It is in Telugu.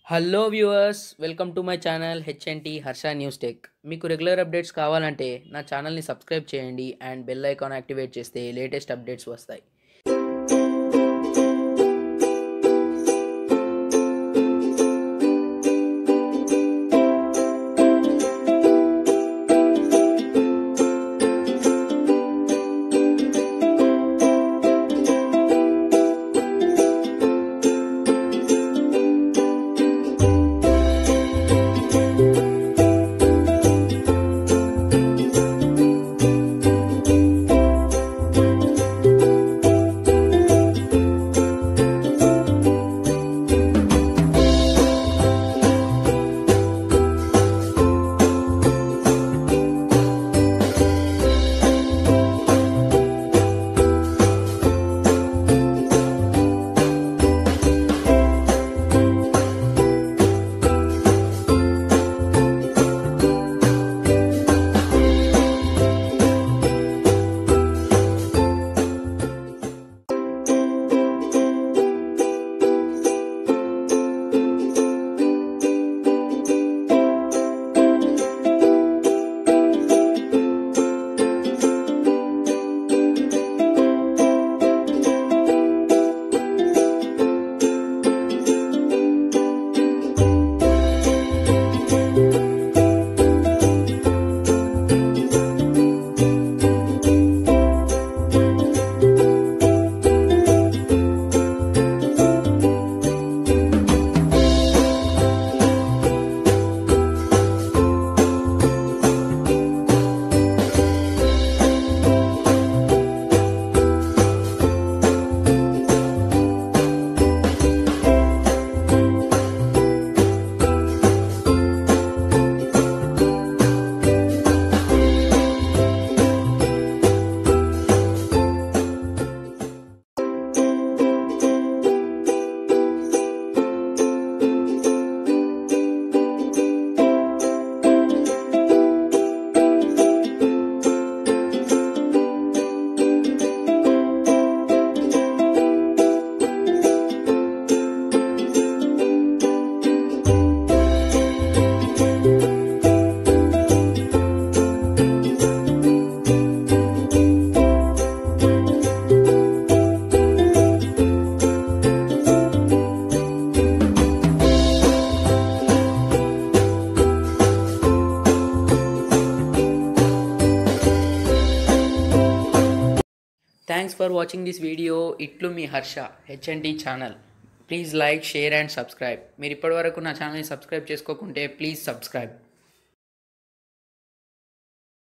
Hello viewers, welcome to my channel HNT Harsha news tech. మీకు రెగ్యులర్ అప్డేట్స్ కావాలంటే నా ఛానల్ని సబ్స్క్రైబ్ చేయండి అండ్ బెల్ ఐకాన్ యాక్టివేట్ చేస్తే లేటెస్ట్ అప్డేట్స్ వస్తాయి. Thanks for watching this video. ఇట్లు మీ Harsha HNT channel. Please like, share and subscribe. మీరు ఇప్పటివరకు నా ఛానల్ని సబ్స్క్రైబ్ చేసుకోకుంటే ప్లీజ్ సబ్స్క్రైబ్.